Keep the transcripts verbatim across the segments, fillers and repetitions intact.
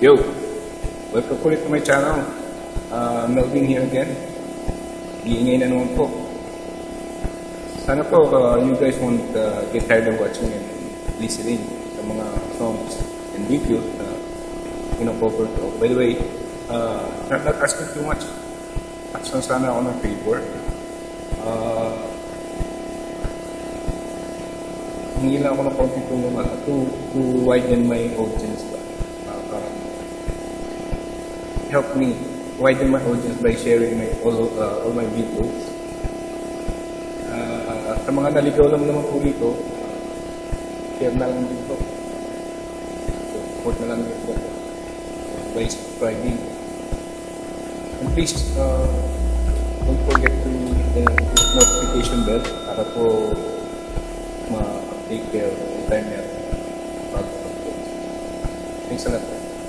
Yo! Welcome ulit to my channel. Uh, Melvin here again. Iingay na naman po. Sana po uh, you guys won't uh, get tired of watching and listening sa mga songs and videos na pinacover ko. By the way, uh, not, not asking too much. Action sana ako ng favor. Uh, hingi lang ako ng konti tulong uh, to, to widen my audience ba. Help me widen my audience by sharing my all, uh, all my videos. Uh, sa mga naligaw lang naman po dito, share na lang dito. Support na lang dito by subscribing. And please, uh, don't forget to hit the notification bell para po ma-update kayo anytime na pag-upload. Thanks a lot.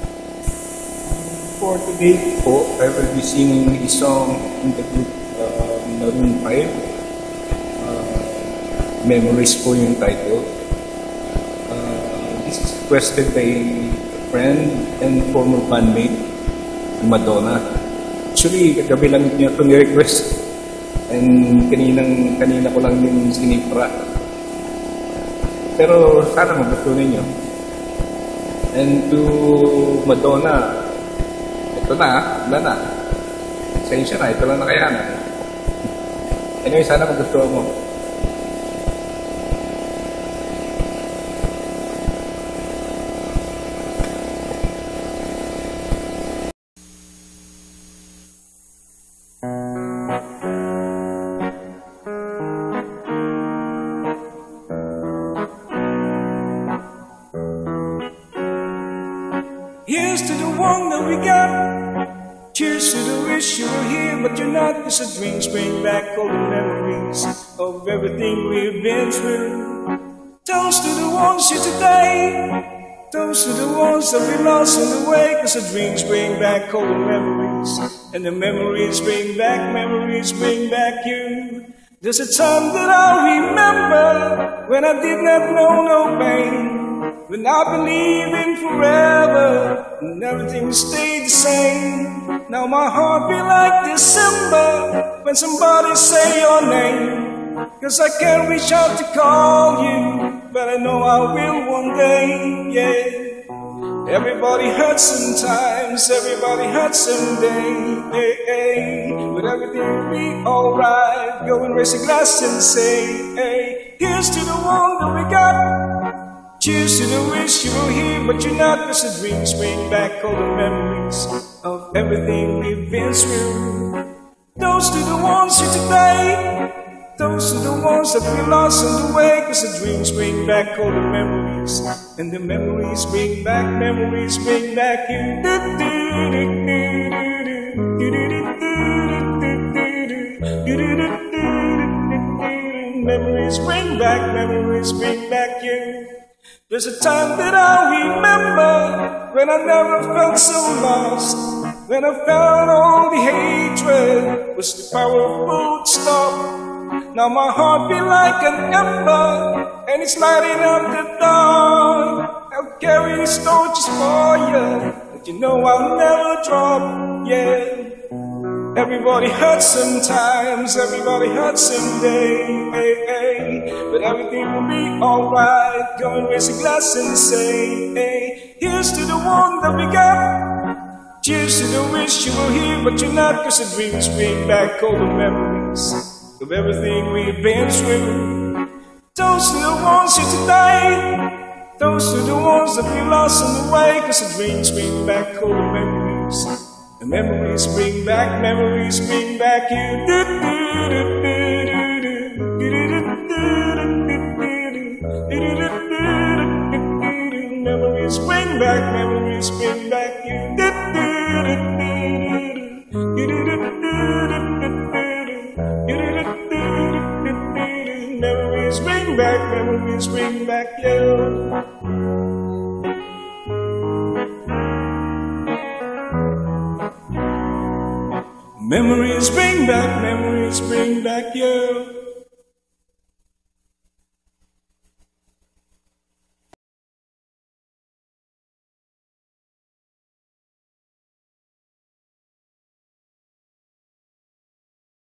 For today po, I will be singing a song in the group uh, Maroon five. Uh, Memories po yung title. Uh, this is requested by a friend and former bandmate, Madonna. Actually, kagabi lang niya ito ni-request. And kaninang, kanina ko lang yung sinipra. Pero sana magustuhan ninyo. And to Madonna, ito na, wala na. Sensya na, ito lang na kaya na. Anyway, sana magustuhan mo. Here's to the one that we got. Cheers to the wish you were here, but you're not. Cause the dreams bring back all the memories of everything we've been through. Toast to the ones here today. Toast to the ones that we lost on the way. Cause the dreams bring back all the memories. And the memories bring back, memories bring back you. There's a time that I remember when I did not know no pain. When I believe in forever and everything will stay the same. Now my heart be like December when somebody say your name. Cause I can't reach out to call you, but I know I will one day, yeah. Everybody hurts sometimes, everybody hurts someday, hey, hey. But everything will be alright. Go and raise a glass and say, hey, here's to the one that we got. Cheers to the wish you were here, but you're not. Cause the dreams bring back all the memories of everything we've been through. Those to the ones here today. Those are the ones that we lost on the way. Cause the dreams bring back all the memories. And the memories bring back, memories bring back you. Memories bring back, memories bring back you. There's a time that I remember when I never felt so lost. When I felt all the hatred was the powerful stop. Now my heart feel like an ember and it's lighting up the dark. I'll carry these torches for you, but you know I'll never drop, yeah. Everybody hurts sometimes, everybody hurts someday, hey, hey. But everything will be alright. Go and raise a glass and say, hey, here's to the one that we got. Cheers to the wish you were here, but you're not. Cause the dreams bring back all the memories of everything we've been through. Those are the ones here today. Those are the ones that we lost on the way. Cause the dreams bring back all the memories. The memories bring back, memories bring back you. Memories bring back, memories bring back you. Memories bring back, memories bring back you. Memories bring back, memories bring back you.